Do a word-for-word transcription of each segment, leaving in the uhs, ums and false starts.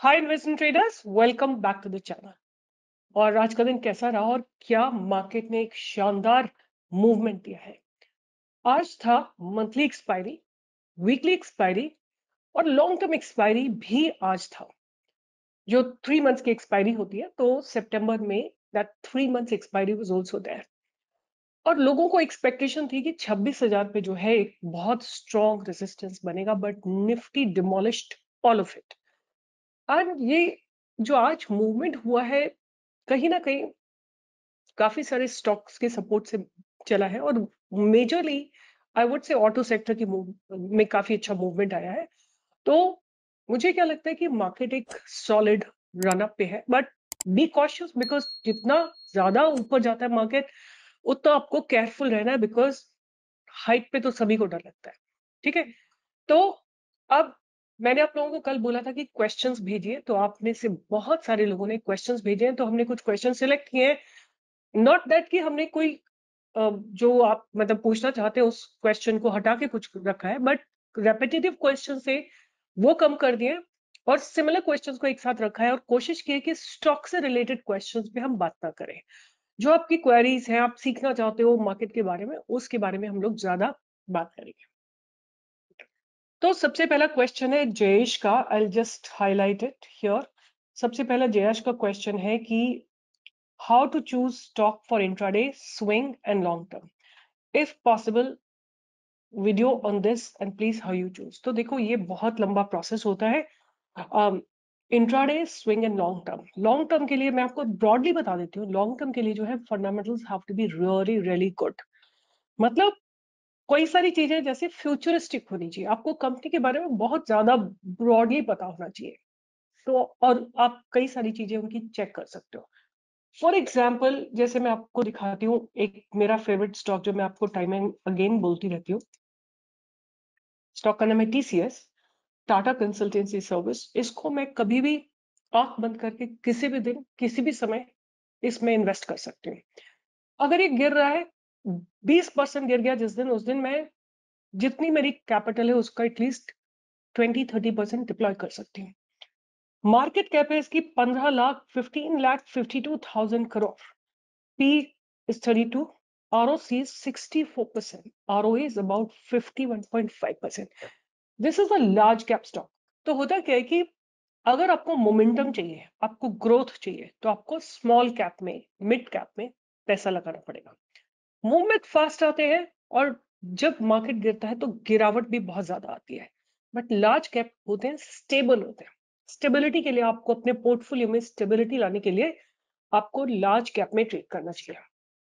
Hi investment traders, welcome back to the channel. और आज का दिन कैसा रहा और क्या मार्केट ने एक शानदार मूवमेंट दिया है। आज था मंथली एक्सपायरी, वीकली एक्सपायरी और लॉन्ग टर्म एक्सपायरी भी आज था। जो थ्री मंथ्स की एक्सपायरी होती है, तो सितंबर में that three months expiry was also there. और लोगों को एक्सपेक्टेशन थी कि छब्बीस हजार पे जो है एक बहुत स्ट्रॉन्ग रेजिस्टेंस बनेगा, but Nifty demolished all of it. And ये जो आज मूवमेंट हुआ है, कहीं ना कहीं काफी सारे स्टॉक्स के सपोर्ट से चला है। और मेजरली आई वुड से ऑटो सेक्टर की मूव में काफी अच्छा मूवमेंट आया है। तो मुझे क्या लगता है कि मार्केट एक सॉलिड रन अप पे है, बट बी कॉशियस, बिकॉज जितना ज्यादा ऊपर जाता है मार्केट उतना आपको केयरफुल रहना है, बिकॉज हाइट पे तो सभी को डर लगता है। ठीक है, तो अब मैंने आप लोगों को कल बोला था कि क्वेश्चंस भेजिए, तो आप में से बहुत सारे लोगों ने क्वेश्चंस भेजे हैं, तो हमने कुछ क्वेश्चन सिलेक्ट किए हैं। नॉट दैट कि हमने कोई अ, जो आप मतलब पूछना चाहते हैं उस क्वेश्चन को हटा के कुछ रखा है, बट रेपिटेटिव क्वेश्चन से वो कम कर दिए और सिमिलर क्वेश्चंस को एक साथ रखा है, और कोशिश की है कि स्टॉक से रिलेटेड क्वेश्चंस पे हम बात ना करें। जो आपकी क्वेरीज हैं, आप सीखना चाहते हो मार्केट के बारे में, उसके बारे में हम लोग ज्यादा बात करेंगे। तो सबसे पहला क्वेश्चन है जयेश का, I just highlight it here. सबसे पहला जयेश का क्वेश्चन है कि how to choose stock for intraday, swing and long term, if possible video on this and please how you choose. तो देखो, ये बहुत लंबा प्रोसेस होता है intraday, swing and long term. Long term के लिए मैं आपको ब्रॉडली बता देती हूँ। लॉन्ग टर्म के लिए जो है fundamentals have to be really really good. मतलब कोई सारी चीजें जैसे फ्यूचरिस्टिक होनी चाहिए, आपको कंपनी के बारे में बहुत ज्यादा ब्रॉडली पता होना चाहिए। तो और आप कई सारी चीजें उनकी चेक कर सकते हो। फॉर एग्जाम्पल, जैसे मैं आपको दिखाती हूँ एक मेरा फेवरेट स्टॉक जो मैं आपको टाइम एंड अगेन बोलती रहती हूँ। स्टॉक का नाम है टीसीएस, टाटा कंसल्टेंसी सर्विस। इसको मैं कभी भी आंख बंद करके किसी भी दिन किसी भी समय इसमें इन्वेस्ट कर सकती हूँ। अगर ये गिर रहा है, बीस परसेंट गिर गया जिस दिन, उस दिन मैं जितनी मेरी कैपिटल है उसका at least twenty thirty percent deploy कर सकती हूँ। मार्केट कैप है इसकी पंद्रह lakh, fifteen lakh fifty two thousand crore. P is thirty-two, R O C is sixty-four percent, R O A is about fifty-one point five percent. This is a large cap stock. तो होता क्या है कि अगर आपको मोमेंटम चाहिए, आपको ग्रोथ चाहिए, तो आपको स्मॉल कैप में, मिड कैप में पैसा लगाना पड़ेगा। मूवमेंट फास्ट आते हैं और जब मार्केट गिरता है तो गिरावट भी बहुत ज्यादा आती है, बट लार्ज कैप होते हैं, स्टेबल होते हैं। स्टेबिलिटी के लिए आपको अपने पोर्टफोलियो में स्टेबिलिटी लाने के लिए आपको लार्ज कैप में ट्रेड करना चाहिए।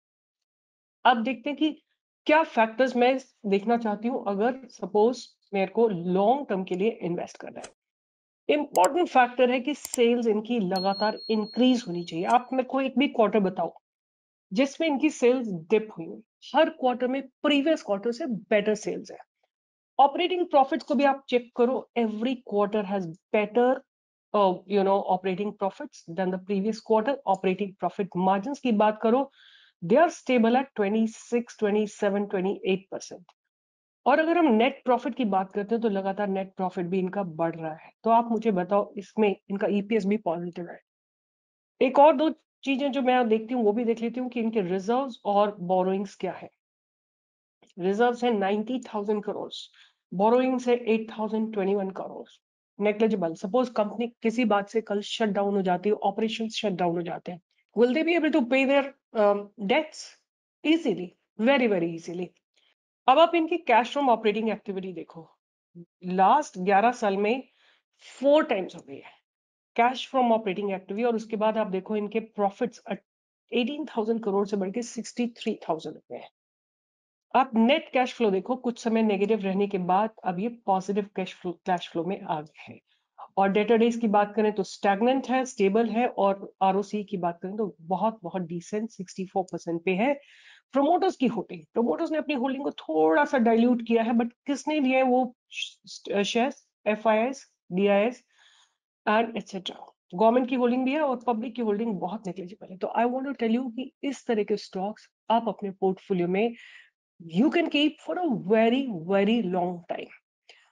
अब देखते हैं कि क्या फैक्टर्स मैं देखना चाहती हूँ अगर सपोज मेरे को लॉन्ग टर्म के लिए इन्वेस्ट करना है। इंपॉर्टेंट फैक्टर है कि सेल्स इनकी लगातार इंक्रीज होनी चाहिए। आप मेरे को एक भी क्वार्टर बताओ जिसमें इनकी सेल्स डिप हुई हो। हर क्वार्टर में प्रीवियस क्वार्टर से बेटर सेल्स है। ऑपरेटिंग प्रॉफिट्स को भी आप चेक करो, every quarter has better you know operating profits than the previous quarter. Operating profit margins की बात करो, they are stable at twenty six, twenty seven, twenty eight percent. और अगर हम नेट प्रॉफिट की बात करते हैं तो लगातार नेट प्रॉफिट भी इनका बढ़ रहा है। तो आप मुझे बताओ, इसमें इनका ईपीएस भी पॉजिटिव है। एक और दो चीजें जो मैं देखती हूँ वो भी देख लेती हूँ कि इनके रिजर्व्स और बोरोइंग्स क्या है। रिजर्व्स है नाइंटी थाउजेंड करोड़, बोरोइंग्स है eight thousand twenty one crore. Negligible. Suppose company किसी बात से कल शट डाउन हो जाती है, ऑपरेशन शट डाउन हो जाते हैं, will they be able to pay their um, debts easily? Very very easily. अब आप इनकी कैश फ्रॉम ऑपरेटिंग एक्टिविटी देखो, लास्ट ग्यारह साल में फोर टाइम्स हो गई है कैश फ्रॉम ऑपरेटिंग एक्टिविटी। और उसके बाद आप देखो इनके प्रॉफिट्स एटीन थाउजेंड करोड़ से बढ़ के सिक्सटी थ्री थाउजेंड हो गए हैं। आप नेट कैश फ्लो देखो, कुछ समय नेगेटिव रहने के बाद अब ये positive cash flow cash flow में आ गए हैं। और डेटर डेज की बात करें तो स्टैग्नेंट है, स्टेबल है। और आरओसी की बात करें तो बहुत बहुत डिसेंट सिक्सटी फोर परसेंट पे है। प्रोमोटर्स की होल्डिंग, प्रोमोटर्स ने अपनी होल्डिंग को थोड़ा सा डाइल्यूट किया है, बट किसने लिया है वो shares? F I S, D I S and etcetera. Government की होल्डिंग भी है और पब्लिक की होल्डिंग बहुत नेग्लिजिबल है। तो I want to tell you कि इस तरह के स्टॉक्स आप अपने पोर्टफोलियो में you can keep for a very very long time.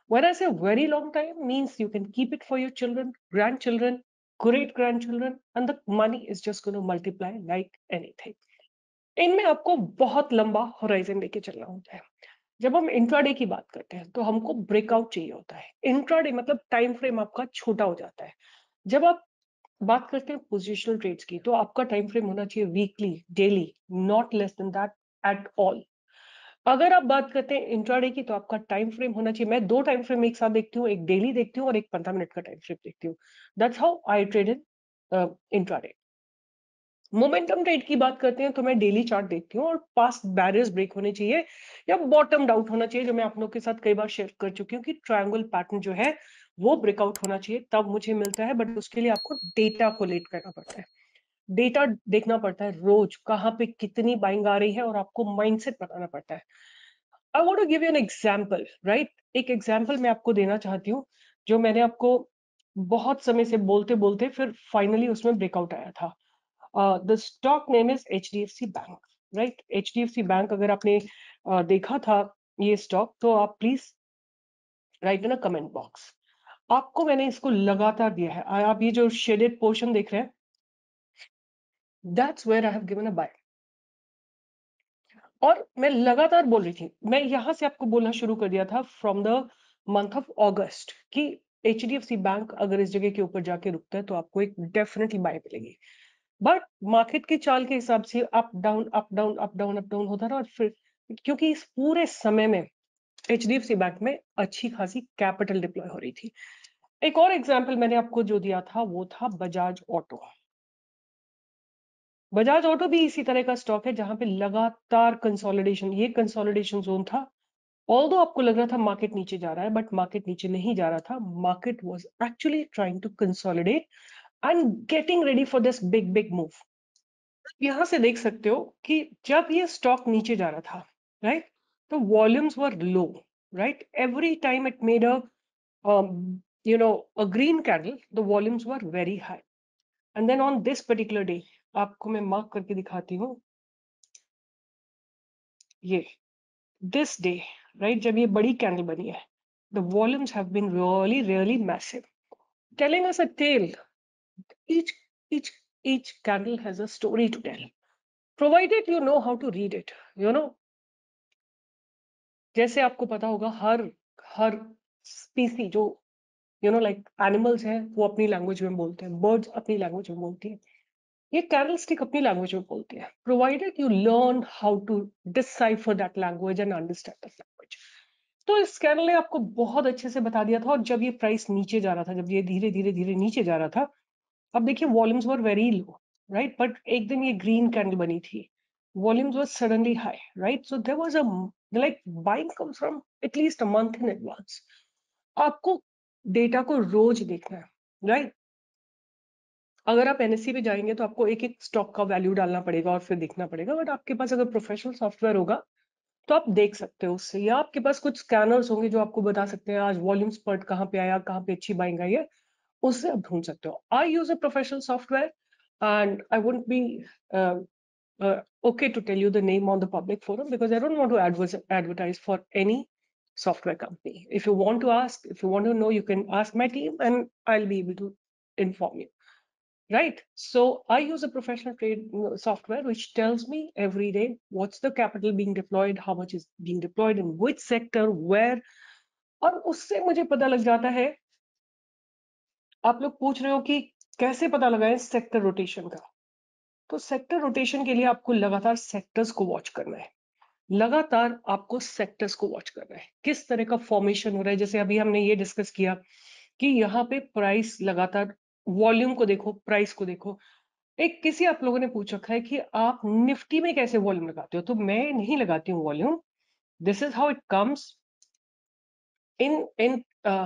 When I say very long time, means you can keep it for your children, grandchildren, great grandchildren, and the money is just going to multiply like anything. इनमें आपको बहुत लंबा horizon लेके चलना होता है। जब हम इंट्राडे की बात करते हैं तो हमको ब्रेकआउट चाहिए होता है। इंट्राडे मतलब टाइम फ्रेम आपका छोटा हो जाता है। जब आप बात करते हैं पोजिशनल ट्रेड्स की, तो आपका टाइम फ्रेम होना चाहिए weekly, daily, not less than that at all. अगर आप बात करते हैं इंट्राडे की, तो आपका टाइम फ्रेम होना चाहिए, मैं दो टाइम फ्रेम एक साथ देखती हूँ, एक डेली देखती हूँ और एक पंद्रह मिनट का टाइम फ्रेम देखती हूँ। That's how I trade in intraday. Momentum trade की बात करते हैं तो मैं डेली चार्ट देखती हूँ और पास्ट बैरियर्स ब्रेक होने चाहिए या बॉटम आउट होना चाहिए, जो मैं आप लोग के साथ कई बार शेयर कर चुकी हूँ कि ट्रायंगल पैटर्न जो है वो ब्रेकआउट होना चाहिए, तब मुझे मिलता है। बट उसके लिए आपको डेटा कोलेक्ट करना पड़ता है, डेटा देखना पड़ता है, रोज कहाँ पे कितनी बाइंग आ रही है और आपको माइंडसेट बनाना पड़ता है। I want to give you an example, right? एक एग्जांपल मैं आपको देना चाहती हूँ, जो मैंने आपको बहुत समय से बोलते बोलते फिर फाइनली उसमें ब्रेकआउट आया था। The stock name is H D F C bank, right? H D F C bank अगर आपने uh, देखा था ये स्टॉक, तो आप please write in a comment box. आपको मैंने इसको लगातार दिया है, आप ये जो शेडेड पोर्शन देख रहे हैं, that's where I have given a buy. और मैं लगातार बोल रही थी, मैं यहां से आपको बोलना शुरू कर दिया था from the month of August कि H D F C bank अगर इस जगह के ऊपर जाके रुकता है तो आपको एक डेफिनेटली बाय मिलेगी। बट मार्केट की चाल के हिसाब से up down up down up down up down होता रहा, और फिर क्योंकि इस पूरे समय में H D F C bank में अच्छी खासी कैपिटल डिप्लॉय हो रही थी। एक और एग्जांपल मैंने आपको जो दिया था वो था बजाज ऑटो। बजाज ऑटो भी इसी तरह का स्टॉक है जहां पे लगातार कंसोलिडेशन, ये कंसोलिडेशन जोन था। ऑल्दो आपको लग रहा था मार्केट नीचे जा रहा है, बट मार्केट नीचे नहीं जा रहा था, market was actually trying to consolidate and getting ready for this big big move. यहां से देख सकते हो कि जब ये स्टॉक नीचे जा रहा था, राइट, तो volumes were low, right? Every time it made a you know a green candle, the volumes were very high. And then on this particular day, आपको मैं मार्क करके दिखाती हूँ, ये this day, right, जब ये बड़ी कैंडल बनी है, the volumes have been really really massive, telling us a tale. each each each candle has a story to tell, provided you know how to read it, you know जैसे आपको पता होगा, हर हर स्पीसी जो यू नो लाइक एनिमल्स हैं, वो अपनी language में बोलते हैं, बर्ड्स अपनी लैंग्वेज में बोलती है, ये कैंडलस्टिक अपनी लैंग्वेज में बोलती है, provided you learn how to decipher that language and understand that language. तो इस कैंडल ने आपको बहुत अच्छे से बता दिया था। और जब ये प्राइस नीचे जा रहा था, जब ये धीरे धीरे धीरे नीचे जा रहा था, अब देखिए volumes were very low, right, but एक दिन ये ग्रीन कैंडल बनी थी, volumes were suddenly high, right? So there was a like buying comes from at least a month in advance. आपको डेटा को रोज देखना है, राइट? अगर आप एन एस सी पे जाएंगे तो आपको एक एक स्टॉक का वैल्यू डालना पड़ेगा और फिर देखना पड़ेगा, बट आपके पास अगर प्रोफेशनल सॉफ्टवेयर होगा तो आप देख सकते हो उससे, या आपके पास कुछ स्कैनर्स होंगे जो आपको बता सकते हैं आज वॉल्यूम स्पर्ट कहाँ पे आया, कहाँ पे अच्छी बाइंग आई है, उससे आप ढूंढ सकते हो। I use a professional software and I wouldn't be okay to tell you the name on the public forum because I don't want to advers- advertise for any software company. If you want to ask, if you want to know, you can ask my team and I'll be able to inform you. Right. So I use a professional trade software which tells me every day what's the capital being deployed, how much is being deployed in which sector, where. और उससे मुझे पता लग जाता है। आप लोग पूछ रहे हो कि कैसे पता लगाएं सेक्टर रोटेशन का, तो सेक्टर रोटेशन के लिए आपको लगातार सेक्टर्स को वॉच करना है, लगातार आपको सेक्टर्स को वॉच करना है, किस तरह का फॉर्मेशन हो रहा है। जैसे अभी हमने ये डिस्कस किया कि यहाँ पे प्राइस लगातार, वॉल्यूम को देखो, प्राइस को देखो। एक किसी आप लोगों ने पूछ रखा है कि आप निफ्टी में कैसे वॉल्यूम लगाते हो, तो मैं नहीं लगाती हूँ volume. This is how it comes in in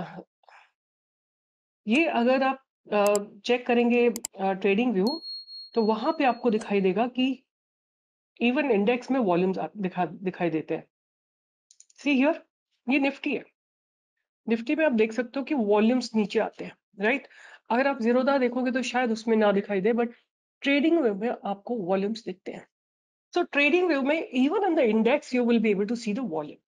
ये अगर आप चेक uh, करेंगे ट्रेडिंग uh, व्यू, तो वहां पे आपको दिखाई देगा कि इवन इंडेक्स में वॉल्यूम्स दिखा दिखाई देते हैं। सी हियर, ये निफ्टी है, निफ्टी में आप देख सकते हो कि वॉल्यूम्स नीचे आते हैं, राइट? अगर आप जीरोधा देखोगे तो शायद उसमें ना दिखाई दे, बट ट्रेडिंग व्यू में आपको वॉल्यूम्स दिखते हैं। So trading view में even in the index you will be able to see the volumes,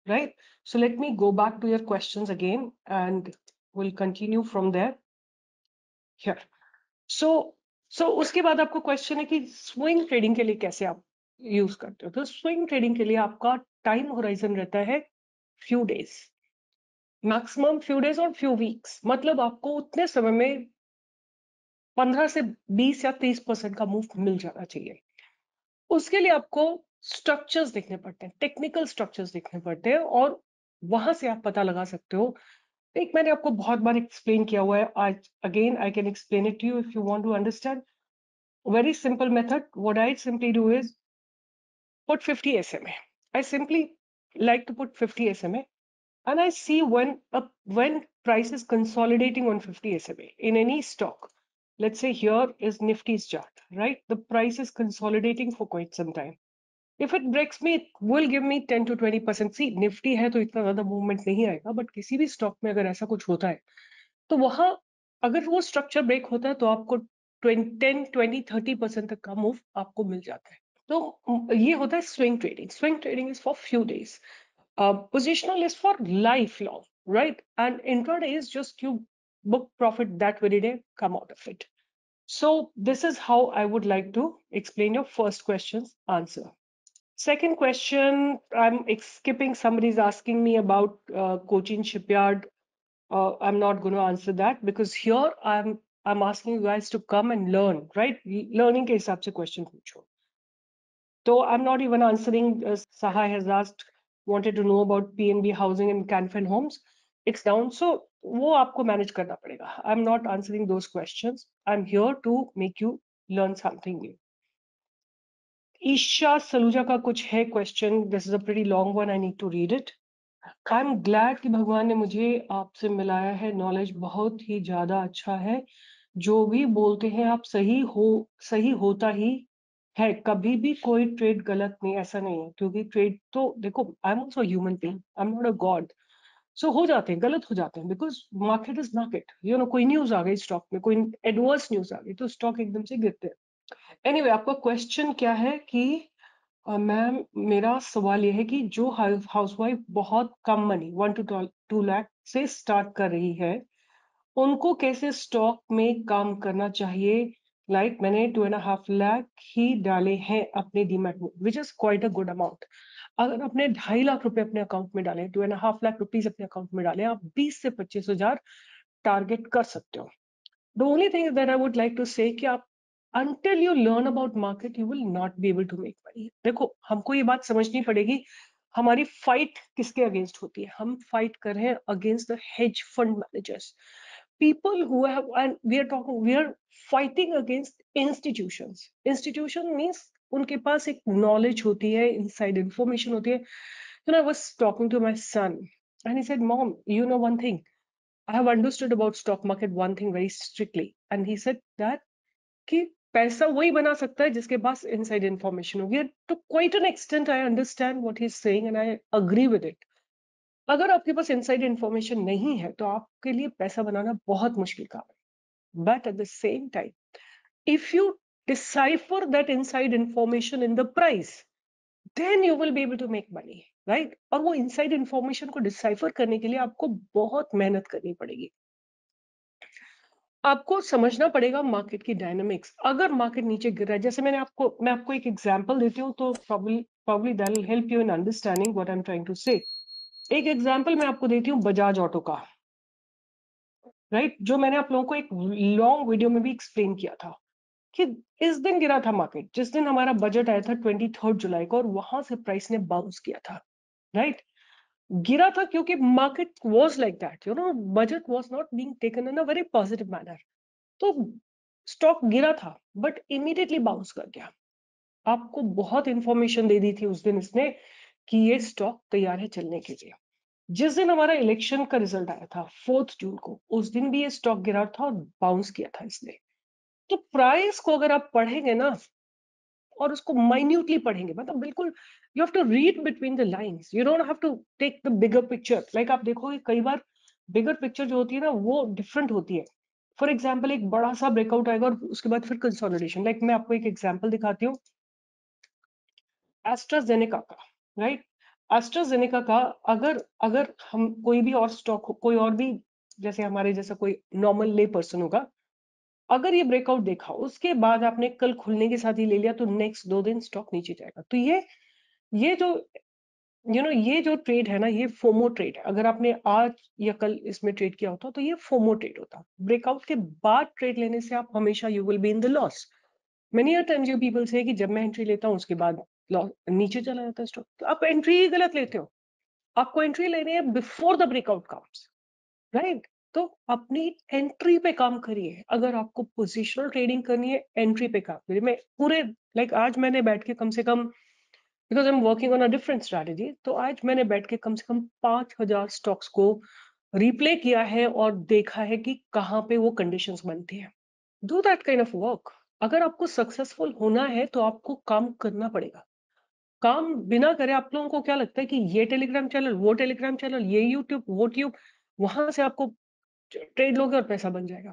right? So let me go back to your questions again and we'll continue from there here. So so उसके बाद आपको question है कि swing trading के लिए कैसे आप use करते हो? तो स्विंग ट्रेडिंग के लिए आपका टाइम होराइजन रहता है few days, maximum few days और फ्यू वीक्स, मतलब आपको उतने समय में पंद्रह से बीस या तीस परसेंट का मूव मिल जाना चाहिए। उसके लिए आपको स्ट्रक्चर्स देखने पड़ते हैं, टेक्निकल स्ट्रक्चर्स देखने पड़ते हैं और वहां से आप पता लगा सकते हो। एक मैंने आपको बहुत बार एक्सप्लेन किया हुआ है, आज again I can explain it to you if you want to understand. Very simple method. What I simply do is put fifty S M A. I simply like to put fifty S M A and I see when a, when price is consolidating on fifty S M A in any stock. Let's say here is Nifty's chart, right? The price is consolidating for quite some time. If it breaks me, it will give me ten to twenty percent. See, Nifty है तो इतना ज्यादा movement नहीं आएगा, but किसी भी stock में अगर ऐसा कुछ होता है तो वहां अगर वो स्ट्रक्चर ब्रेक होता है तो आपको टेन ट्वेंटी थर्टी परसेंट तक का मूव आपको मिल जाता है। तो ये होता है swing trading. Swing trading is for few days, positional is for life long, right? And intraday is just you book profit that very day, come out of it. So this is how I would like to explain your first question's answer. Second question, I'm skipping, somebody's asking me about uh, Cochin Shipyard. uh, I'm not going to answer that because here I'm I'm asking you guys to come and learn, right? Learning के हिसाब से question पूछो. So I'm not even answering. Uh, Sahai has asked, wanted to know about P N B Housing and Canfin Homes. It's down, so वो आपको manage करना पड़ेगा. I'm not answering those questions. I'm here to make you learn something new. Isha Saluja का कुछ है question. This is a pretty long one. I need to read it. I am glad कि भगवान ने मुझे आपसे मिलाया है, नॉलेज बहुत ही ज्यादा अच्छा है, जो भी बोलते हैं आप सही हो, सही होता ही है, कभी भी कोई ट्रेड गलत नहीं, ऐसा नहीं है, क्योंकि ट्रेड तो देखो, I am also human being, I am not a god. So हो जाते हैं, गलत हो जाते हैं, because market is market, you know, कोई न्यूज आ गई स्टॉक में, कोई एडवर्स न्यूज आ गई तो स्टॉक एकदम से गिरते हैं। एनीवे anyway, आपका क्वेश्चन क्या है कि मैम, मेरा सवाल यह है कि जो हाउसवाइफ बहुत कम money one to two lakh से स्टार्ट कर रही है, उनको कैसे स्टॉक में काम करना चाहिए? लाइक like, मैंने टू एंड हाफ लाख ही डाले हैं अपने डीमैट में, which is quite a good amount. अगर आपने ढाई लाख रुपए अपने अकाउंट में डाले, two and half lakh rupees अपने अकाउंट में डाले, आप बीस से पच्चीस हजार टारगेट कर सकते हो। The only thing that I would like to say कि आप until you learn about market, you will not be able to make money. देखो, हमको ये बात समझनी पड़ेगी, हमारी फाइट किसके अगेंस्ट होती है? हम फाइट कर रहे हैं against the hedge fund managers, people who have, and we are talking, we are fighting against institutions. Institution means उनके पास एक knowledge होती है, inside information होती है. You know, I was talking to my son and he said, Mom, you know one thing, I have understood about stock market one thing very strictly, and he said that कि पैसा वही बना सकता है जिसके पास inside information होगी. To quite an extent, I understand what he's saying and I agree with it. अगर आपके पास inside information नहीं है तो आपके लिए पैसा बनाना बहुत मुश्किल काम है. But at the same time, if you decipher that inside information in the price, then you will be able to make money, right? और वो inside information को decipher करने के लिए आपको बहुत मेहनत करनी पड़ेगी. आपको समझना पड़ेगा मार्केट की डायनामिक्स। अगर मार्केट नीचे गिर रहा है, जैसे मैंने आपको मैं आपको एक एग्जांपल देती हूँ तो probably probably that will help you in understanding what I'm trying to say. एक एग्जांपल मैं आपको देती हूँ बजाज ऑटो का, राइट right? जो मैंने आप लोगों को एक लॉन्ग वीडियो में भी एक्सप्लेन किया था कि इस दिन गिरा था मार्केट, जिस दिन हमारा बजट आया था ट्वेंटी थर्ड जुलाई को, और वहां से प्राइस ने बाउंस किया था, राइट right? गिरा था क्योंकि market was like that, you know, budget was not being taken in a very positive manner, तो स्टॉक गिरा था बट इमीडिएटली बाउंस कर गया। आपको बहुत इंफॉर्मेशन दे दी थी उस दिन इसने कि ये स्टॉक तैयार है चलने के लिए। जिस दिन हमारा इलेक्शन का रिजल्ट आया था फोर्थ जून को, उस दिन भी ये स्टॉक गिरा था और बाउंस किया था इसने। तो प्राइस को अगर आप पढ़ेंगे ना और उसको माइन्यूटली पढ़ेंगे, मतलब बिल्कुल, you have to read between the lines, you don't have to take the bigger picture. Like आप देखोगे कई बार बिगर पिक्चर जो होती है ना वो डिफरेंट होती है। फॉर एग्जाम्पल, एक बड़ा सा ब्रेकआउट आएगा और उसके बाद फिर कंसोलिडेशन। लाइक मैं आपको एक एग्जाम्पल दिखाती हूँ एस्ट्राजेनेका का, राइट? एस्ट्राजेनेका का अगर अगर हम कोई भी और स्टॉक कोई और भी जैसे हमारे जैसा कोई नॉर्मल ले पर्सन होगा, अगर ये ब्रेकआउट देखा उसके बाद आपने कल खुलने के साथ ही ले लिया तो नेक्स्ट दो दिन स्टॉक नीचे जाएगा। तो ये ये जो यू नो ये जो ट्रेड है ना, ये फोमो ट्रेड है। अगर आपने आज या कल इसमें ट्रेड किया होता तो ये फोमो ट्रेड होता। ब्रेकआउट के बाद ट्रेड लेने से आप हमेशा you will be in the loss. Many a times you people से कि जब मैं एंट्री लेता हूँ उसके बाद नीचे चला जाता है स्टॉक, तो आप एंट्री ही गलत लेते हो। आपको एंट्री लेनी है before the breakout counts, right? तो अपनी एंट्री पे काम करिए। अगर आपको पोजिशनल ट्रेडिंग करनी है, एंट्री पे काम करिए। मैं पूरे लाइक like, आज मैंने बैठ के कम से कम, because I am working on a different strategy, तो आज मैंने बैठ के कम से कम पांच हजार स्टॉक्स को रिप्ले किया है और देखा है कि कहाँ पे वो कंडीशंस बनती है। Do that kind of work. अगर आपको सक्सेसफुल होना है तो आपको काम करना पड़ेगा। काम बिना करे, आप लोगों को क्या लगता है कि ये टेलीग्राम चैनल, वो टेलीग्राम चैनल, ये यूट्यूब, वो ट्यूब, वहां से आपको ट्रेड लोगे और पैसा बन जाएगा?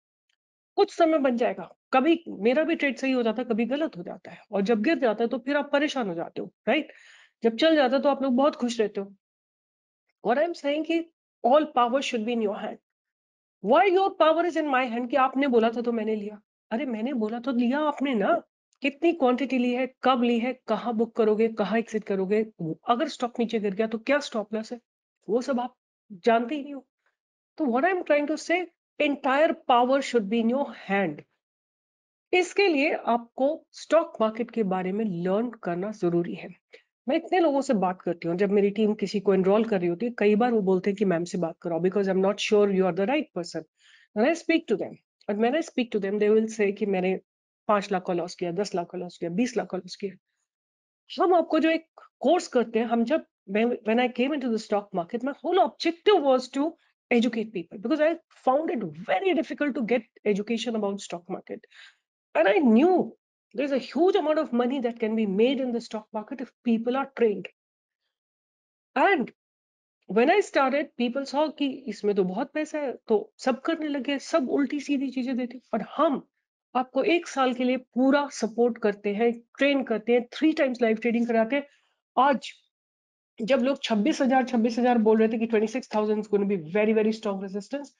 कुछ समय बन जाएगा। कभी मेरा भी ट्रेड सही हो जाता है, कभी गलत हो जाता है, और जब गिर जाता है तो फिर आप परेशान हो जाते हो, राइट? जब चल जाता है तो आप लोग बहुत खुश रहते हो। व्हाट आई एम सेइंग कि all power should be in your hand. Why your power is in my hand कि आपने बोला था तो मैंने लिया? अरे मैंने बोला तो लिया आपने ना। कितनी क्वांटिटी ली है, कब ली है, कहाँ बुक करोगे, कहाँ एग्जिट करोगे, अगर स्टॉक नीचे गिर गया तो क्या स्टॉप लॉस है, वो सब आप जानते ही नहीं हो। तो what I am trying to say, entire power should be in your hand. इसके लिए आपको स्टॉक मार्केट के बारे में लर्न करना जरूरी है। मैं इतने लोगों से बात करती हूँ, जब मेरी टीम किसी को एनरोल कर रही होती है, कई बार वो बोलते हैं कि मैम से बात करो because I am not sure you are the right person. When I speak to them, और when I speak to them they will say कि मैंने पांच लाख का लॉस किया, दस लाख का लॉस किया, बीस लाख का लॉस किया। हम आपको जो एक कोर्स करते हैं, हम जब when I came into the stock market, my whole objective was to educate people because I found it very difficult to get education about stock market. And I knew there's a huge amount of money that can be made in the stock market if people are trained. And when I started, people saw कि इसमें तो बहुत पैसा है, तो सब करने लगे, सब उल्टी सीधी चीजें देते। और हम आपको एक साल के लिए पूरा सपोर्ट करते हैं, ट्रेन करते हैं, थ्री टाइम्स लाइव ट्रेडिंग कराते हैं। आज जब लोग छब्बीस हजार छब्बीस हजार बोल रहे थे कि twenty six thousand going be very very strong resistance,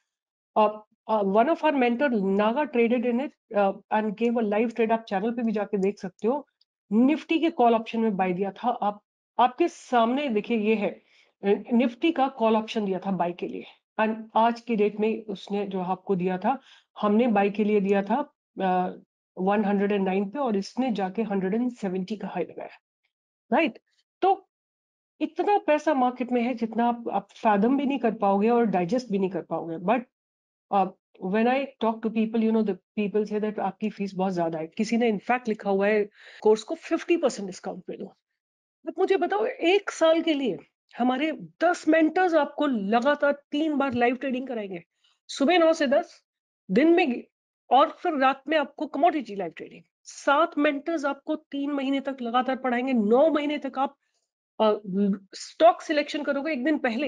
one of our mentor Naga traded in it and gave a live trade. आप चैनल पे भी जाके देख सकते हो। निफ्टी के कॉल ऑप्शन में बाय दिया था। आप आपके सामने देखिए, ये है निफ्टी का कॉल ऑप्शन दिया था बाय के लिए, एंड आज की डेट में उसने जो आपको दिया था, हमने बाय के लिए दिया था वन हंड्रेड एंड नाइन पे, और इसने जाके हंड्रेड एंड सेवेंटी का हाई लगाया, राइट? तो इतना पैसा मार्केट में है जितना आप आप फैदम भी नहीं कर पाओगे और डाइजेस्ट भी नहीं कर पाओगे। But when I talk to people, you know the people say that आपकी फीस बहुत ज्यादा है। किसी ने इनफैक्ट लिखा हुआ है कोर्स को फिफ्टी परसेंट डिस्काउंट पे दो। बट मुझे बताओ, एक साल के लिए हमारे दस मेंटर्स आपको लगातार तीन बार लाइव ट्रेडिंग कराएंगे, सुबह नौ से दस, दिन में, और फिर रात में आपको कमोडिटी लाइव ट्रेडिंग। सात मेंटर्स आपको तीन महीने तक लगातार पढ़ाएंगे। नौ महीने तक आप स्टॉक सिलेक्शन करोगे एक दिन पहले।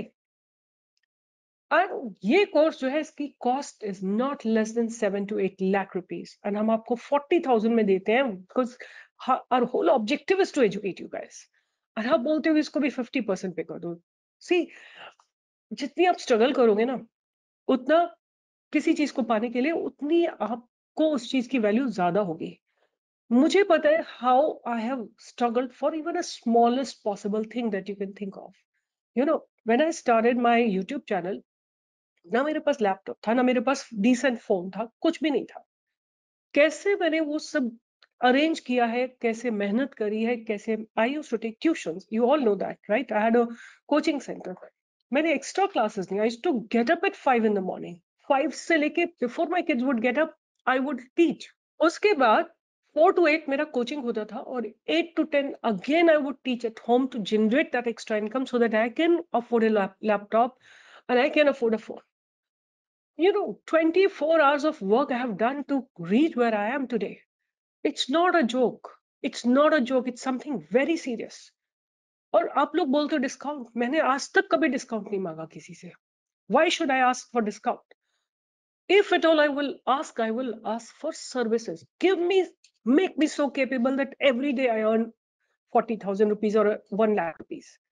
और ये कोर्स जो है, इसकी cost is not less than seven to eight lakh rupees, and हम आपको फोर्टी थाउजेंड में देते हैं because our whole objective is to educate you guys. और आप बोलते हो इसको भी फिफ्टी परसेंट पे कर दो। सी, जितनी आप स्ट्रगल करोगे ना, उतना किसी चीज को पाने के लिए उतनी आपको उस चीज की वैल्यू ज्यादा होगी। मुझे पता है how I have struggled for even a smallest possible thing that you can think of. You know when I started my YouTube channel, ना मेरे पास लैपटॉप था, ना मेरे पास डिसेंट फोन था, कुछ भी नहीं था। कैसे मैंने वो सब अरेंज किया है, कैसे मेहनत करी है, कैसे I used to take tuitions, you all know that, right? I had a coaching centre. मैंने एक्स्ट्रा क्लासेस नहीं, I used to get up at five in the morning. Five से लेके before my kids would get up, I would teach. उसके बाद four to eight मेरा coaching होता था, और eight to ten again I would teach at home to generate that extra income so that I can afford a laptop and I can afford a phone. You know, twenty-four hours of work I have done to reach where I am today. It's not a joke. It's not a joke. It's something very serious. और आप लोग बोलते हो discount, मैंने आज तक कभी discount नहीं मांगा किसी से। Why should I ask for discount? If at all I will ask, I will ask for services. Give me, make me so capable that every day I earn forty thousand rupees or one lakh rupees.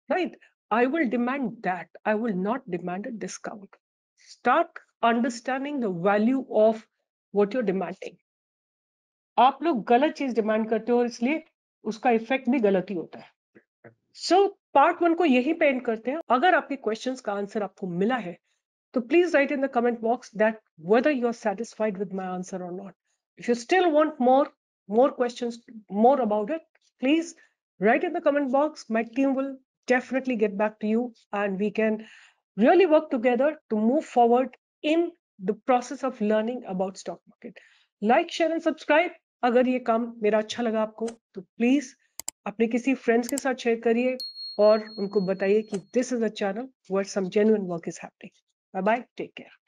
right? I will demand that. I will not demand a discount. Start understanding the value of what you're demanding. आप लोग गलत चीज demand करते हो और इसलिए उसका effect भी गलत ही होता है. सो पार्ट वन को यही पे एंड करते हैं. अगर आपके क्वेश्चंस का आंसर आपको मिला है तो please write in the comment box that whether you are satisfied with my answer or not. If you still want more more questions, more about it, please write in the comment box. My team will definitely get back to you and we can really work together to move forward in the process of learning about stock market. Like, share and subscribe. अगर ये काम मेरा अच्छा लगा आपको तो please अपने किसी फ्रेंड्स के साथ शेयर करिए और उनको बताइए कि this is a channel where some genuine work is happening. Bye bye. Take care.